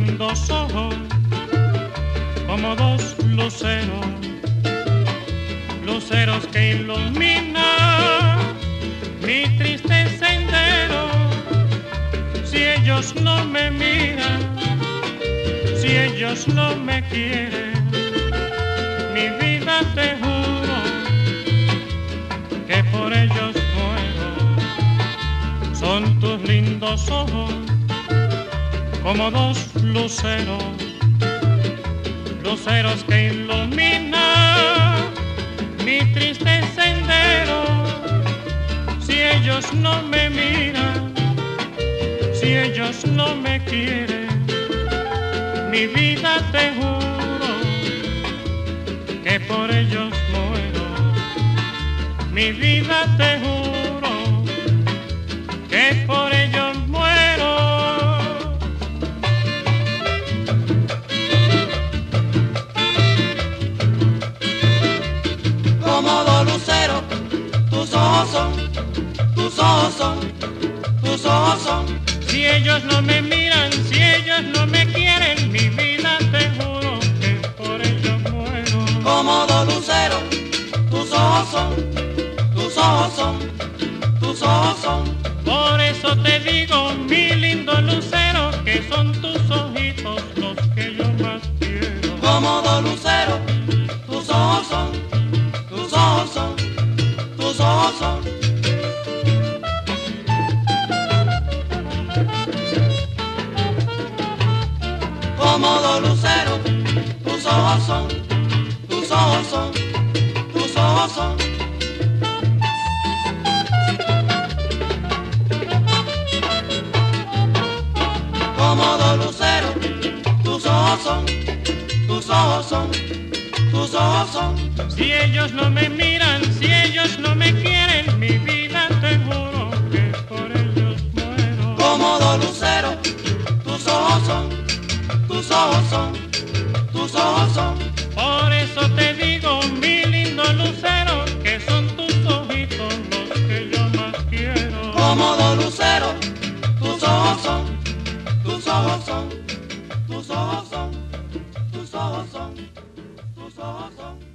lindos ojos como dos luceros, luceros que iluminan mi triste sendero. Si ellos no me miran, si ellos no me quieren, mi vida te juro que por ellos muero. Son tus lindos ojos como dos luceros, luceros que iluminan mi triste sendero. Si ellos no me miran, si ellos no me quieren, mi vida te juro que por ellos muero. Mi vida te juro que por ellos muero. Como dos luceros, tus ojos son, tus ojos son, tus ojos son. Si ellos no me miran, si ellos no me quieren, mi vida te juro que por ellos muero. Como dos luceros, tus ojos son, tus ojos son, tus ojos son. Por eso te digo, mi lindo lucero, que son tus ojitos los que yo más quiero. Como dos luceros, tus ojos son, tus ojos son, tus ojos son. Como dos luceros, tus ojos son, tus ojos son, tus ojos son. Como dos luceros, tus ojos son, tus ojos son, tus ojos son. Si ellos no me miran, si ellos no me quieren, mi vida te juro que por ellos muero. Como dos luceros, tus ojos son, tus ojos son, tus ojos son. Por eso te digo, mi lindo lucero, que son tus ojitos los que yo más quiero. Como dos luceros, tus ojos son, tus ojos son, tus ojos son, tus ojos son, tus ojos son.